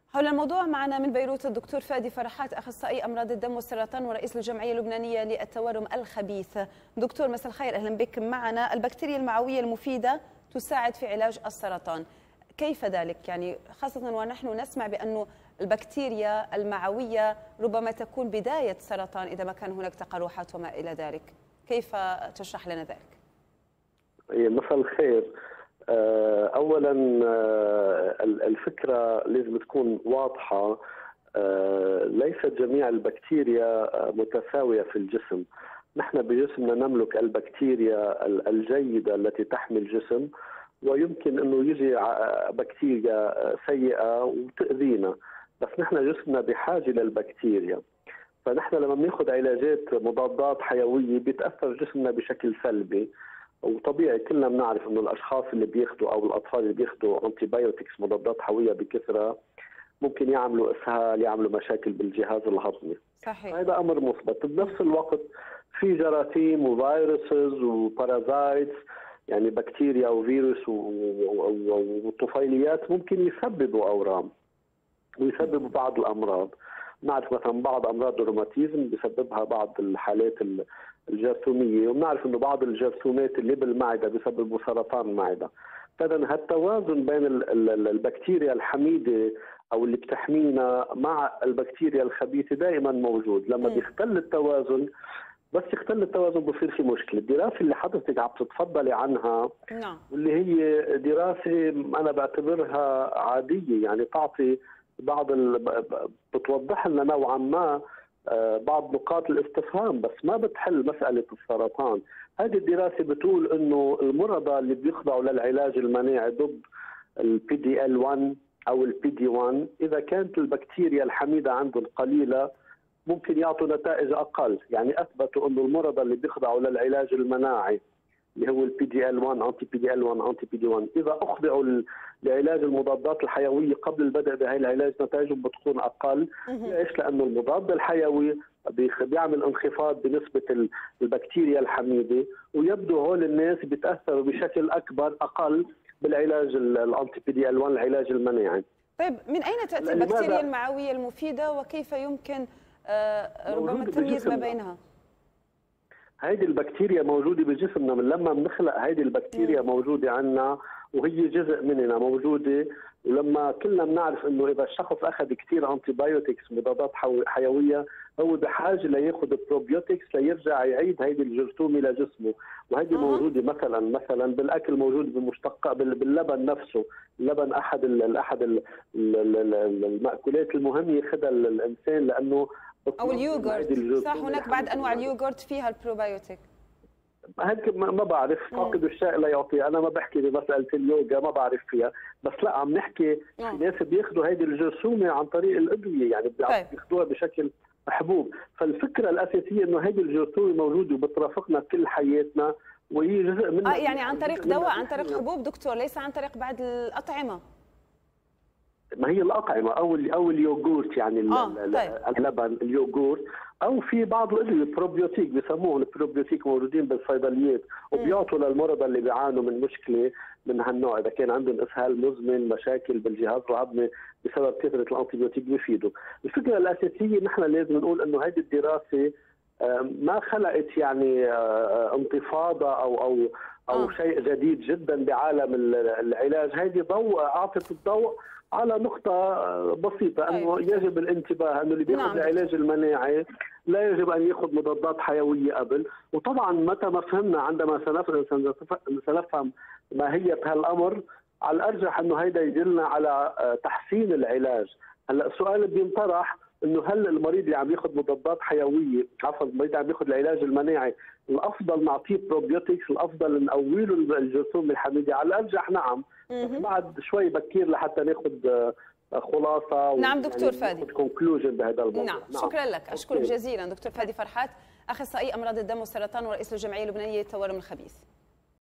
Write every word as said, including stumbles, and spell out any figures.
حول الموضوع معنا من بيروت الدكتور فادي فرحات، أخصائي أمراض الدم والسرطان ورئيس الجمعية اللبنانية للتورم الخبيث. دكتور مساء الخير، أهلا بك معنا. البكتيريا المعوية المفيدة تساعد في علاج السرطان، كيف ذلك؟ يعني خاصة ونحن نسمع بأن البكتيريا المعوية ربما تكون بداية سرطان إذا ما كان هناك تقرحات وما إلى ذلك، كيف تشرح لنا ذلك؟ مساء الخير. اولا الفكره لازم تكون واضحه، ليست جميع البكتيريا متساويه في الجسم. نحن بجسمنا نملك البكتيريا الجيده التي تحمي الجسم، ويمكن انه يجي بكتيريا سيئه وتاذينا، بس نحن جسمنا بحاجه للبكتيريا. فنحن لما بناخذ علاجات مضادات حيويه بيتاثر جسمنا بشكل سلبي، وطبيعي كلنا بنعرف انه الاشخاص اللي بياخذوا او الاطفال اللي بياخذوا انتي بايوتكس مضادات حيويه بكثره ممكن يعملوا اسهال، يعملوا مشاكل بالجهاز الهضمي. صحيح. هذا امر مثبت. بنفس الوقت في جراثيم وفيروسز وبارازايتس، يعني بكتيريا وفيروس وطفيليات ممكن يسببوا اورام ويسببوا بعض الامراض. نعرف مثلا بعض امراض الروماتيزم بسببها بعض الحالات الجرثوميه، وبنعرف انه بعض الجرثومات اللي بالمعده بسببوا سرطان المعده. فاذا هالتوازن بين البكتيريا الحميده او اللي بتحمينا مع البكتيريا الخبيثه دائما موجود. لما بيختل التوازن، بس يختل التوازن بصير في مشكله. الدراسه اللي حضرتك عم تتفضلي عنها نعم، واللي هي دراسه انا بعتبرها عاديه، يعني تعطي بعض ال... بتوضح لنا نوعا ما بعض نقاط الاستفهام، بس ما بتحل مساله السرطان. هذه الدراسه بتقول انه المرضى اللي بيخضعوا للعلاج المناعي ضد البي دي إل واحد او البي دي واحد، اذا كانت البكتيريا الحميده عندهم قليله ممكن يعطوا نتائج اقل. يعني اثبتوا انه المرضى اللي بيخضعوا للعلاج المناعي اللي هو البي دي إل واحد، انتي بي دي إل واحد، انتي بي دي واحد، اذا اخضعوا لعلاج المضادات الحيويه قبل البدء بهي العلاج نتائجهم بتكون اقل. ليش؟ لانه المضاد الحيوي بيعمل انخفاض بنسبه البكتيريا الحميده، ويبدو هول الناس بيتاثروا بشكل اكبر اقل بالعلاج الانتي بي دي إل واحد، العلاج المناعي. طيب من اين تاتي البكتيريا المعويه المفيده وكيف يمكن آه ربما التمييز ما بينها؟ هيدي البكتيريا موجوده بجسمنا من لما بنخلق. هيدي البكتيريا موجوده عندنا وهي جزء مننا موجوده. ولما كلنا بنعرف انه اذا الشخص اخذ كثير انتي بايوتكس مضادات حيويه هو بحاجه لياخذ بروبيوتكس ليرجع يعيد هيدي الجرثومه لجسمه. وهيدي أه. موجوده مثلا مثلا بالاكل، موجود بمشتق باللبن نفسه. اللبن احد ال احد ال المأكولات المهم ياخذها الانسان لانه او اليوغورت. صح، هناك بعض انواع اليوغورت فيها البروبايوتيك. هيك ما بعرف، فاقد الشيء لا يعطيه. انا ما بحكي بمساله اليوغا، ما بعرف فيها، بس لا عم نحكي في ناس بياخذوا هيدي الجرثومه عن طريق الادويه، يعني بياخذوها بشكل حبوب. فالفكره الاساسيه انه هيدي الجرثومه موجوده وبترافقنا كل حياتنا وهي جزء منها. اه يعني عن طريق دواء، عن طريق حبوب دكتور، ليس عن طريق بعض الاطعمه. ما هي الأطعمة أو أو اليوغورت، يعني آه طيب. اللبن، اليوغورت، أو في بعض الأدوية البروبيوتيك بسموهم البروبيوتيك موجودين بالصيدليات وبيعطوا للمرضى اللي بيعانوا من مشكلة من هالنوع، إذا كان عندهم إسهال مزمن، مشاكل بالجهاز الهضمي بسبب كثرة الأنتيبيوتيك بيفيدوا. الفكرة الأساسية نحن لازم نقول إنه هذه الدراسة ما خلقت يعني انتفاضة أو أو أو آه. شيء جديد جدا بعالم العلاج. هذه ضوء أعطت الضوء على نقطة بسيطة، أنه أيوة. يجب الانتباه أنه اللي بياخذ نعم. العلاج المناعي لا يجب أن يأخذ مضادات حيوية قبل. وطبعا متى ما فهمنا، عندما سنفهم ماهية هالأمر، على الأرجح أنه هيدا يدلنا على تحسين العلاج. هلا السؤال بينطرح انه هل المريض اللي عم ياخذ مضادات حيويه، عفوا المريض اللي عم ياخذ العلاج المناعي، الافضل نعطيه بروبيوتكس، الافضل نقوي له الجرثومه الحميده؟ على الارجح نعم، بس بعد شوي بكير لحتى ناخذ خلاصه. نعم دكتور فادي، كونكلوجن بهذا الموضوع. نعم. نعم شكرا لك، اشكرك جزيلا دكتور فادي فرحات، اخصائي امراض الدم والسرطان ورئيس الجمعيه اللبنانيه للتورم الخبيث.